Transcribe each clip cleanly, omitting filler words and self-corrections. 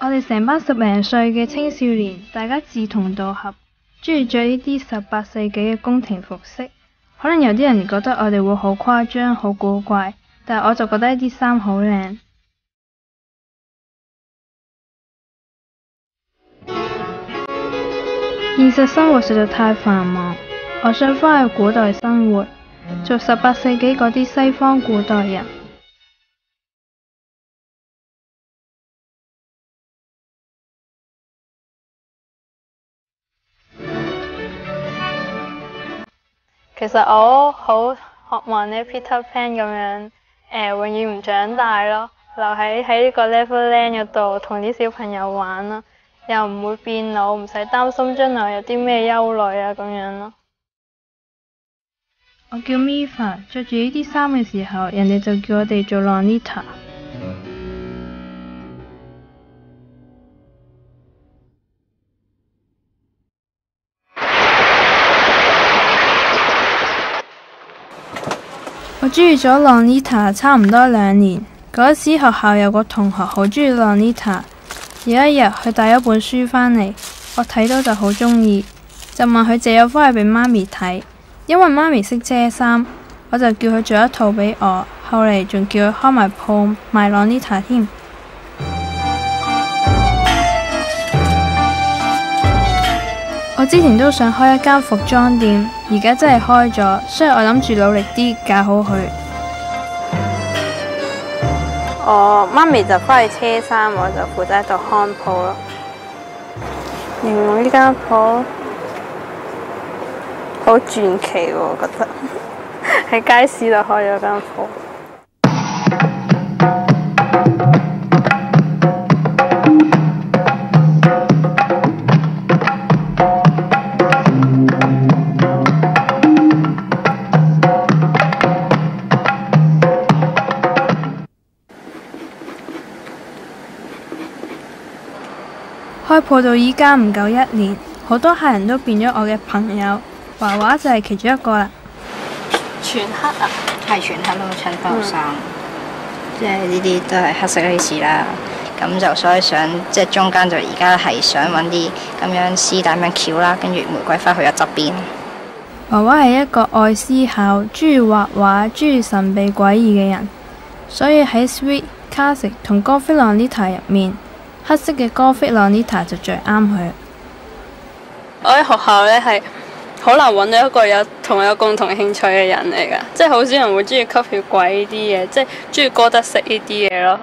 哋成班10零歲嘅青少年，大家志同道合，中意着呢啲18世紀嘅宮廷服飾。可能有啲人覺得我哋會好誇張、好古怪，但係我就覺得呢啲衫好靚。現實生活實在太繁忙，我想返去古代生活，做18世紀嗰啲西方古代人。其實我好渴望呢 Peter Pan 咁樣，永遠唔長大咯，留喺呢個 Neverland 嗰度同啲小朋友玩咯，又唔會變老，唔使擔心將來有啲咩憂慮啊咁樣咯。我叫 Mifa， 着住呢啲衫嘅時候，人哋就叫我哋做 Lolita。我中意咗 Lolita 差唔多2年，嗰時學校有個同學好中意 Lolita， 有一日佢帶咗本書返嚟，我睇到就好中意，就問佢借咗返去俾媽咪睇，因為媽咪識遮衫，我就叫佢做一套俾我，後嚟仲叫佢開埋鋪賣 Lolita 添。我之前都想開一間服裝店，而家真係開咗，所以我諗住努力啲搞好佢。 我媽咪就返去車衫，我就負責喺度看鋪咯。形容呢間鋪好傳奇喎，我覺得喺街市度開咗間鋪。 開鋪到依家唔夠1年，好多客人都變咗我嘅朋友，華華就係其中一個啦。 全黑啊？ 係全黑咯，襯翻衫，即係呢啲都係黑色 lace 啦。咁就所以想即係中間就而家係想揾啲咁樣絲帶咁樣翹啦，跟住玫瑰花去咗側邊。 華華係一個愛思考、中意畫畫、中意神秘詭異嘅人，所以喺 Sweet Classic 同 Gothic Lolita 入面，黑色嘅Gothic Lolita 就最啱佢。 我喺學校呢係好難揾到一個同我有共同興趣嘅人嚟㗎，即係好少人會中意吸血鬼呢啲嘢，即係中意哥德式呢啲嘢咯。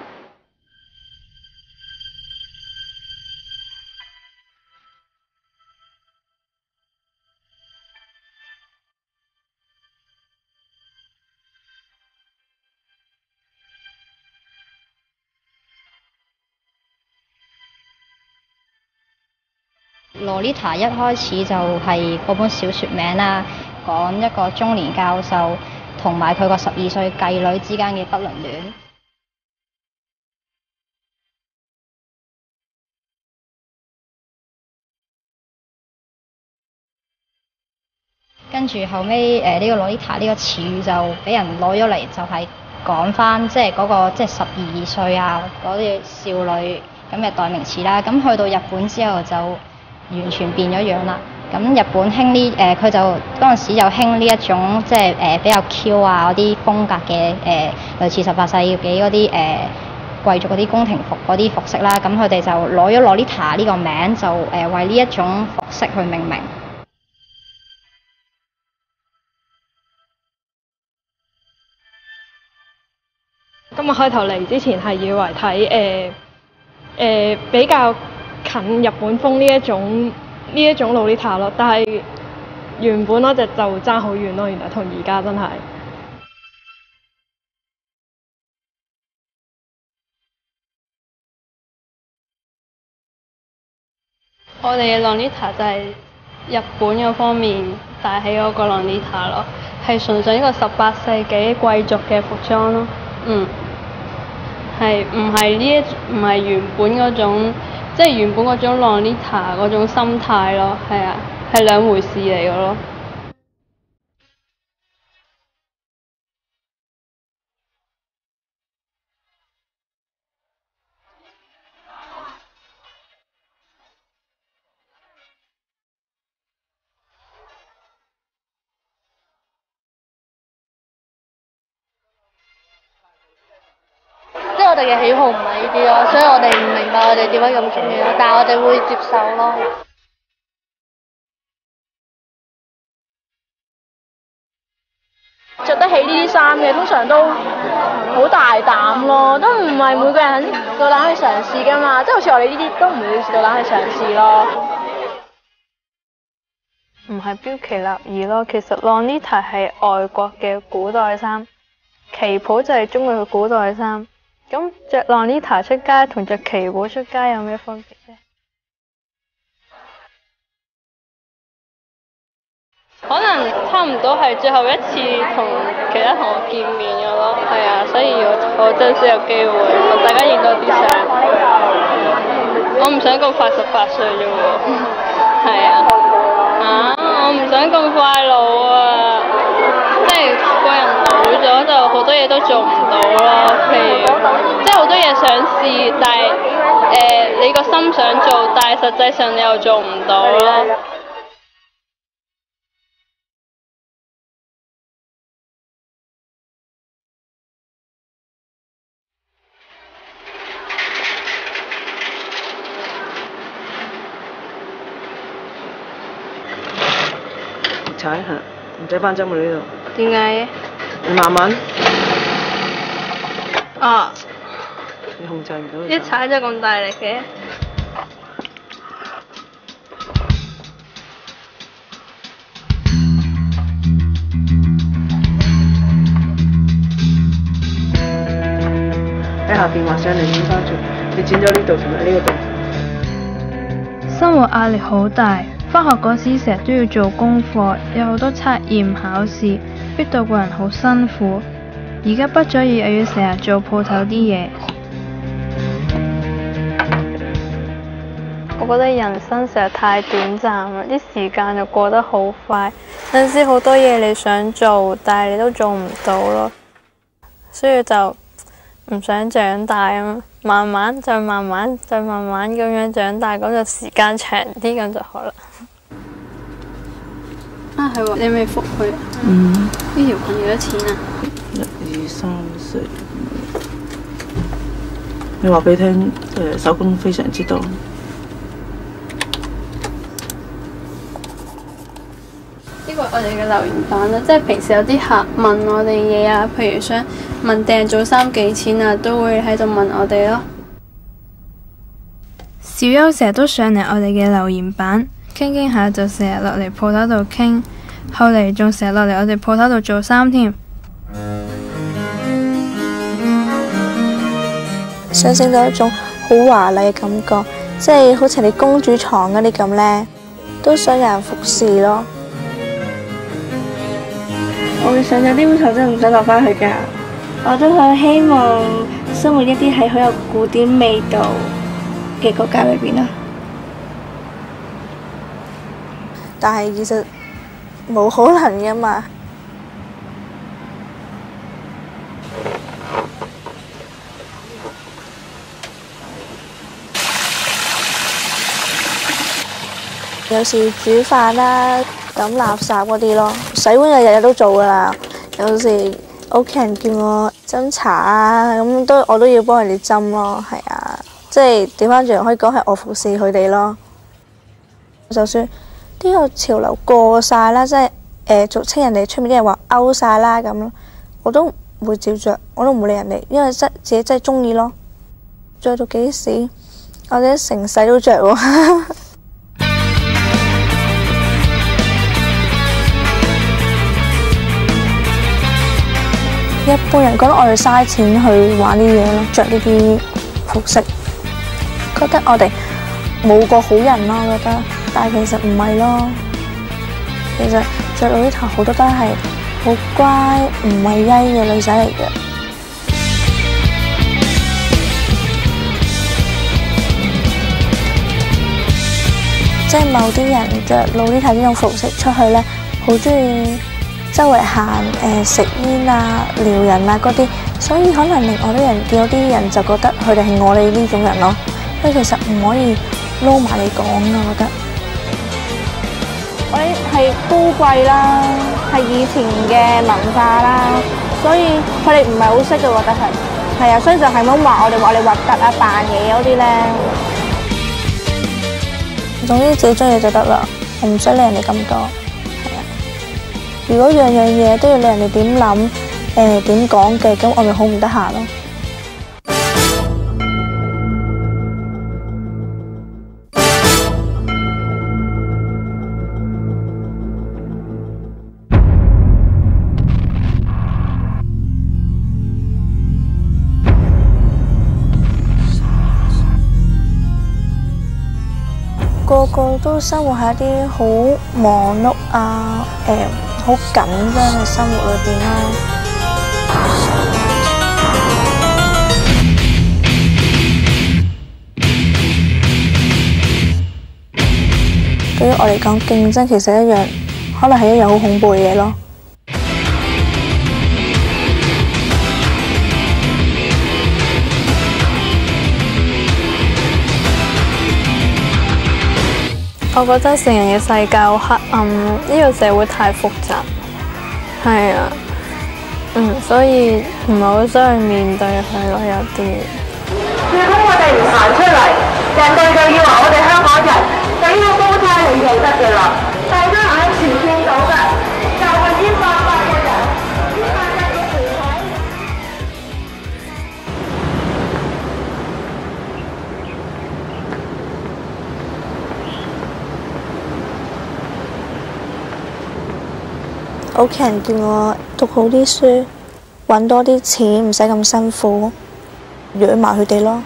Lolita 一開始就係嗰本小説名啦，講一個中年教授同埋佢個12歲繼女之間嘅不倫戀。跟住後尾呢個 Lolita 呢個詞語就俾人攞咗嚟，就係講翻即係嗰個即係12歲啊嗰啲少女咁嘅代名詞啦。咁去到日本之後就完全變咗樣啦。咁日本興呢佢就嗰陣時就興呢一種即係比較 Q 啊嗰啲風格嘅類似18世紀嗰啲貴族嗰啲宮廷服嗰啲服飾啦。咁佢哋就攞咗 Lolita 呢個名，就為呢一種服飾去命名。 咁我開頭嚟之前係以為睇比較近日本風呢一種 Lolita 咯，但係原本嗰隻就爭好遠咯，原來同而家真係。我哋嘅 Lolita 就係日本嗰方面帶起嗰個 Lolita 咯，係純粹一個18世紀貴族嘅服裝咯。係唔係原本嗰種，即係原本嗰種 Lolita 嗰種心態咯，係啊，係兩回事嚟嘅咯。 哋嘅喜好唔係呢啲咯，所以我哋唔明白我哋點解咁中意咯，但係我哋會接受咯。 着得起呢啲衫嘅，通常都好大膽咯，都唔係每個人肯夠膽去嘗試噶嘛，即係好似我哋呢啲都唔會夠膽去嘗試咯。 唔係標奇立異咯，其實 Lolita 係外國嘅古代衫，旗袍就係中國嘅古代衫。咁着 Lolita 出街同着旗袍出街有咩分別啫？可能差唔多係最後一次同其他同學見面嘅咯，係啊，所以要好珍惜有機會同大家影多啲相。我唔想咁快18歲啫喎，係啊，我唔想咁快老啊，即係個人老咗就好多嘢都做唔到咯，譬如即係好多嘢想試，但係你個心想做，但係實際上你又做唔到咯。 踩下，唔使翻針喎呢度。 點解嘅？ 你慢慢。 啊！ 你控制唔到。 一踩就咁大力嘅。 喺下邊畫上嚟剪翻住，你剪咗呢度同埋呢個度。 生活壓力好大，返學嗰時成日都要做功課，有好多測驗考試，逼到個人好辛苦。而家畢咗業又要成日做鋪頭啲嘢。 我覺得人生實在太短暫啦，啲時間就過得好快。有陣時好多嘢你想做，但係你都做唔到咯，所以就唔想長大啊，慢慢再慢慢再慢慢咁樣長大，咁就時間長啲咁就好啦。啊係喎，你未覆佢啊？呢條裙幾多錢啊 ？1、2、3、4。你話俾佢聽，手工非常之多。 呢個我哋嘅留言板啦，即係平時有啲客問我哋嘢啊，譬如想問訂做衫幾錢啊，都會喺度問我哋咯。 小優成日都上嚟我哋嘅留言板傾傾下，就成日落嚟鋪頭度傾，後嚟仲成日落嚟我哋鋪頭度做衫添。 想整到一種好華麗嘅感覺，即係好似你公主床嗰啲咁呢，都想有人服侍咯。 我會上咗呢本頭真係唔想落返去㗎。我都好希望生活一啲係好有古典味道嘅國家裏邊啦。 但係其實冇可能㗎嘛。有時煮飯啦、抌垃圾嗰啲咯，洗碗就日日都做㗎啦。有時屋企人叫我斟茶啊，咁我都要幫人哋斟咯，係啊，即係調翻轉可以講係我服侍佢哋咯。就算呢個潮流過晒啦，即係俗稱人哋出面啲人話 out 晒啦咁，我都唔會照着，我都唔會理人哋，因為自己真係中意咯。着到幾時？我哋成世都着喎。一般人覺得我哋嘥錢去玩啲嘢咯，着呢啲服飾，覺得我哋冇個好人咯，我覺得，但係其實唔係咯。其實着到呢頭好多都係好乖、唔係曳嘅女仔嚟嘅。即係某啲人着Lolita呢種服飾出去呢，好中意周圍行食煙啊、撩人啊嗰啲，所以可能令我啲人見到啲人就覺得佢哋係我哋呢種人咯。所以其實唔可以撈埋嚟講㗎，我覺得。 我哋係高貴啦，係以前嘅文化啦，所以佢哋唔係好識嘅，我覺得係。 係啊，所以就係咁話我哋核突啊、扮嘢嗰啲咧。總之自己中意就得啦，我唔使理人哋咁多。係啊，如果樣樣嘢都要理人哋點諗、點講嘅，咁我咪好唔得閒咯。個個都生活喺一啲好忙碌啊，好緊張嘅生活裏邊啦。對於我嚟講，競爭其實一樣，可能係一樣好恐怖嘅嘢咯。 我覺得成人嘅世界好黑暗，呢個社會太複雜，係啊，所以唔係好想去面對佢咯，有啲。如果我哋唔行出嚟，人哋就以為我哋香港人俾個煲呔你就得嘅啦，大家眼前見到嘅就係呢800個人，呢800個團體。 屋企人叫我讀好啲書，揾多啲錢，唔使咁辛苦，養埋佢哋咯。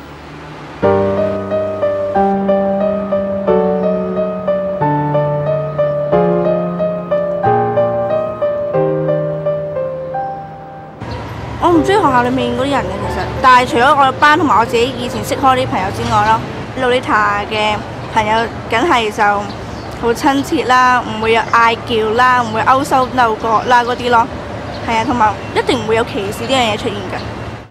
我唔中意學校裏面嗰啲人嘅其實，但係除咗我班同埋我自己以前識開啲朋友之外咯，Lolita嘅朋友梗係就好親切啦，唔會有嗌叫啦，唔會勾手鬥角啦嗰啲咯，係啊，同埋一定唔會有歧視呢樣嘢出現㗎。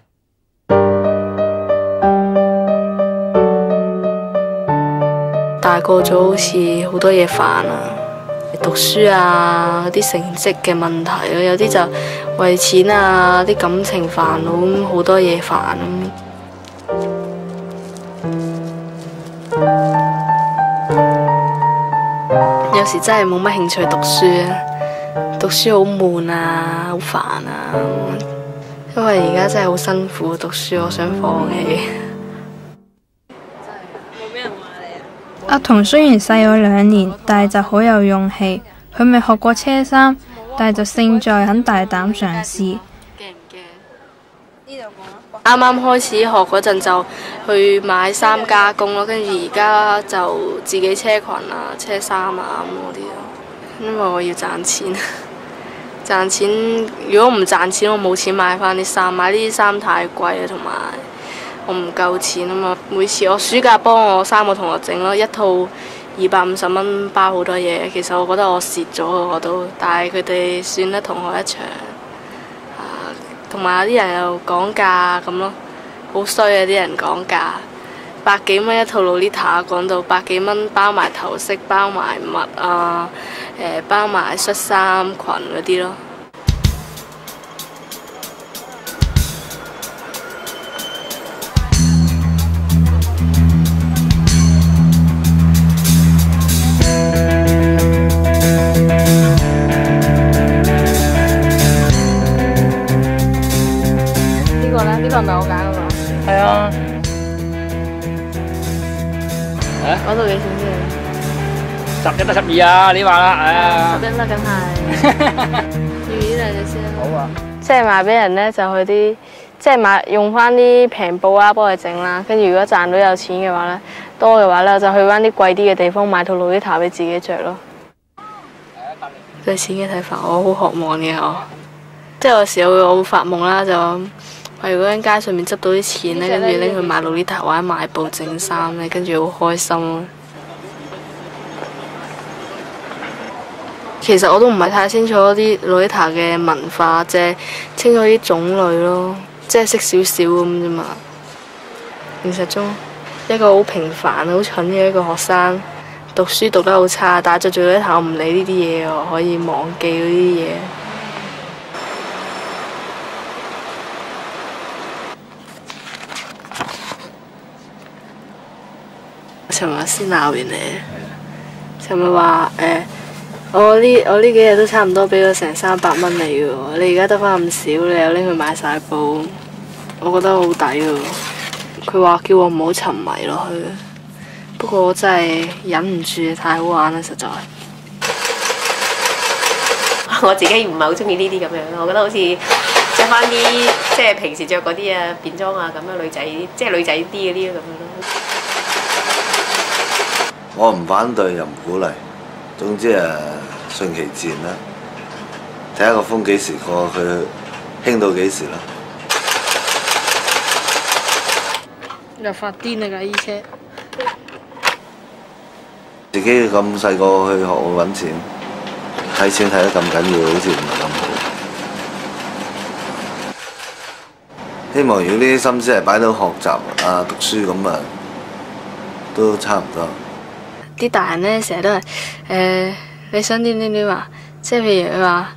大個咗好似好多嘢煩啊，讀書啊，啲成績嘅問題咯，有啲就為錢啊，啲感情煩惱咁好多嘢煩咁。有時真係冇乜興趣讀書啊，讀書好悶啊，好煩啊，因為而家真係好辛苦讀書，我想放棄。 阿童雖然細我2年，但係就好有勇氣。佢未學過車衫，但係就勝在肯大膽嘗試。 啱啱開始學嗰陣就去買衫加工咯，跟住而家就自己車裙啊、車衫啊咁嗰啲咯。因為我要賺錢，賺錢如果唔賺錢，我冇錢買翻啲衫，買啲衫太貴啊，同埋我唔夠錢啊嘛。每次我暑假幫我3個同學整咯，一套250蚊包好多嘢。其實我覺得我蝕咗我都，但係佢哋算得同學一場。同埋有啲人又講價咁咯，好衰啊！啲人講價，100幾蚊一套Lolita，講到100幾蚊包埋頭飾、包埋襪啊，包埋恤衫裙嗰啲咯。呢個係咪我揀嗰個？係啊。嗰度幾錢先 ？11得12啊！你話啦，係啊。 11啦，梗係。要呢兩隻先。 好啊。 即係賣俾人咧，就去啲即係買用翻啲平布啦，幫佢整啦。跟住如果賺到有錢嘅話咧，多嘅話咧，就去翻啲貴啲嘅地方買套Lolita俾自己着咯。對錢嘅睇法，我好渴望嘅我。即係有時候我會發夢啦，就如果喺街上面執到啲錢咧，跟住拎去買Lolita或者買布整衫咧，跟住好開心咯。其實我都唔係太清楚啲Lolita嘅文化，即係清楚啲種類咯，即係識少少咁啫嘛。現實中一個好平凡、好蠢嘅一個學生，讀書讀得好差，但係着住Lolita，我唔理呢啲嘢，我可以忘記嗰啲嘢。 尋日先鬧完你。尋日話我呢幾日都差唔多俾咗成300蚊你嘅喎，你而家得翻咁少，你又拎去買晒布，我覺得好抵喎。佢話叫我唔好沉迷落去，不過我真係忍唔住，太好玩啦實在。 我自己唔係好中意呢啲咁樣咯，我覺得好似着翻啲即係平時着嗰啲啊便裝啊咁樣女仔，即係女仔啲嗰啲咁樣咯。 我唔反對又唔鼓勵，總之順其自然啦，睇下個風幾時過，佢興到幾時啦。 又發癲啊架衣車！ 自己咁細個去學會揾錢，睇錢睇得咁緊要，好似唔係咁好。希望如果呢啲心思係擺到學習啊、讀書咁啊，都差唔多。 啲大人呢，成日都係你想點啊？即係譬如佢話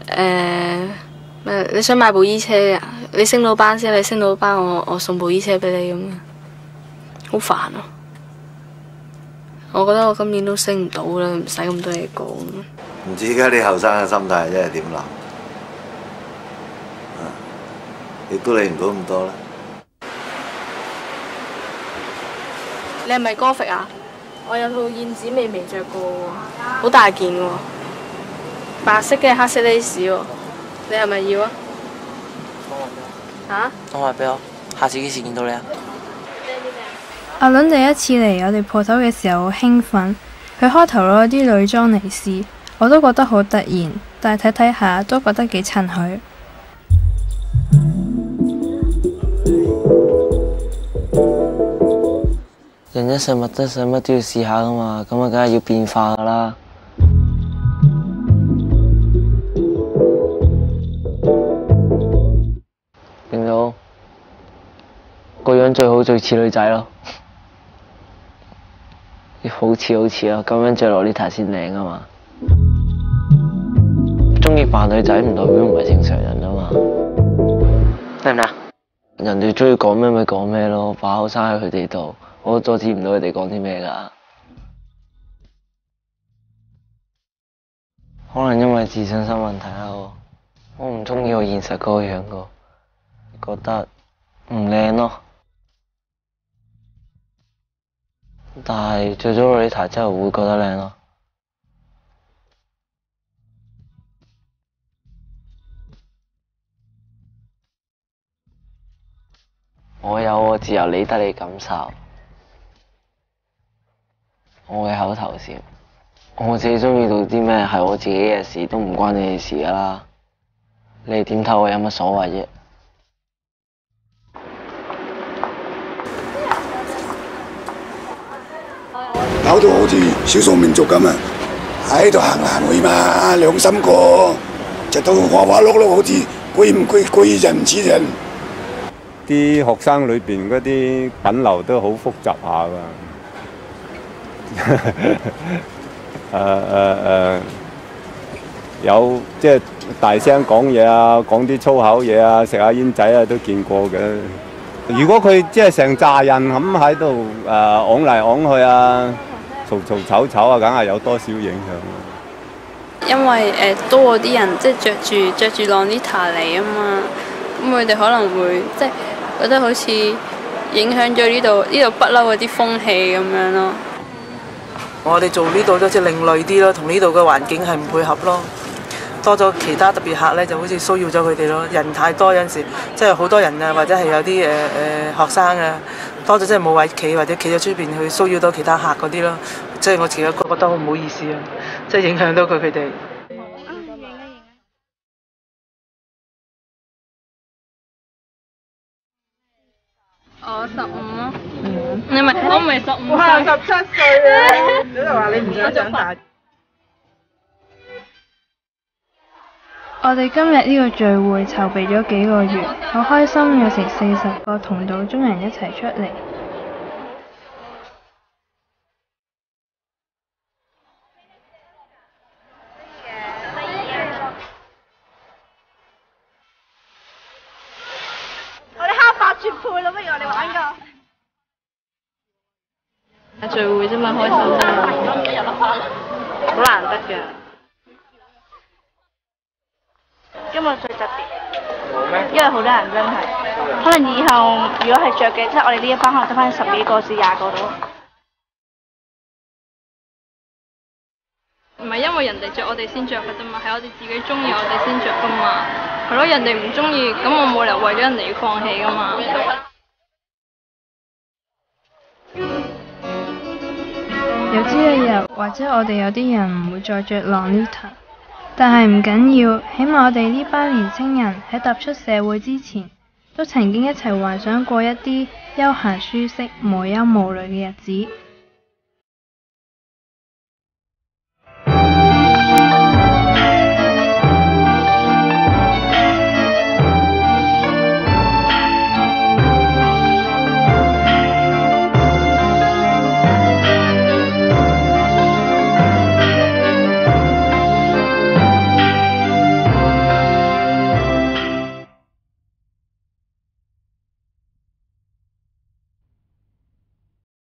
你想買部衣車啊？你升到班先，你升到班我送部衣車俾你咁，好煩啊！我覺得我今年都升唔到啦，唔使咁多嘢講。 唔知而家啲後生嘅心態真係點諗？亦都理唔到咁多啦。 你係咪哥肥啊？我有套燕子味未着過喎，好大件喎，白色嘅黑色 lace 喎，你係咪要啊？嚇？ 當埋俾我，下次幾時見到你啊？ 阿倫第一次嚟我哋鋪頭嘅時候好興奮，佢開頭攞啲女裝嚟試，我都覺得好突然，但係睇睇下都覺得幾襯佢。 人一世物一世，乜都要試下噶嘛，咁啊梗係要變化噶啦。變到個樣最好最似女仔咯，好似咯，咁樣着洛麗塔先靚啊嘛。中意扮女仔唔代表唔係正常人啊嘛。得唔得？人哋中意講咩咪講咩咯，把口生喺佢哋度。我阻止唔到佢哋講啲咩㗎，可能因為自信心問題啦。我唔中意我現實嗰個樣㗎，覺得唔靚咯。但係着咗洛麗塔之後會覺得靚咯。我有我自由，理得你感受。我嘅口頭禪，我自己中意做啲咩係我自己嘅事，都唔關你哋事噶啦。你哋點睇我有乜所謂啫？ 搞到好似少數民族咁啊，喺度行行去嘛，良心過，直到花花碌碌，好似貴人唔似人。 啲學生裏邊嗰啲品流都好複雜下㗎。有即係大聲講嘢啊，講啲粗口嘢啊，食下煙仔啊，都見過嘅。如果佢即係成扎人咁喺度昂嚟昂去啊，嘈嘈吵吵啊，梗係有多少影響。 因為多啲人即係着住洛麗塔嚟啊嘛，咁佢哋可能會即係覺得好似影響咗呢度不嬲嗰啲風氣咁樣咯。 我哋做呢度都似另類啲咯，同呢度嘅環境係唔配合咯。多咗其他特別客咧，就好似騷擾咗佢哋咯。人太多有陣時，即係好多人啊，或者係有啲學生啊，多咗即係冇位企，或者企咗出邊去騷擾到其他客嗰啲咯。即係我自己覺得好唔好意思啊，即係影響到佢哋。 我15咯。你咪我唔係15歲。 哇！17歲啊！你就話你唔想長大。 我哋今日呢個聚會籌備咗幾個月，好開心有成40個同道中人一齊出嚟。 我哋黑白絕配咯，不如我哋玩個。 聚會啫嘛，開心啫嘛，好難得㗎。 今日最特別，因為好多人真係，可能以後如果係着嘅，即係我哋呢一班可能得翻10幾個至20個到。 唔係因為人哋着我哋先着嘅啫嘛，係我哋自己中意我哋先着噶嘛。係咯，人哋唔中意，咁我冇理由為咗人哋而放棄噶嘛。 有朝一日，或者我哋有啲人唔會再着 Lolita， 但係唔緊要，起碼我哋呢班年青人喺踏出社會之前，都曾經一齊幻想過一啲休閒舒適、無憂無慮嘅日子。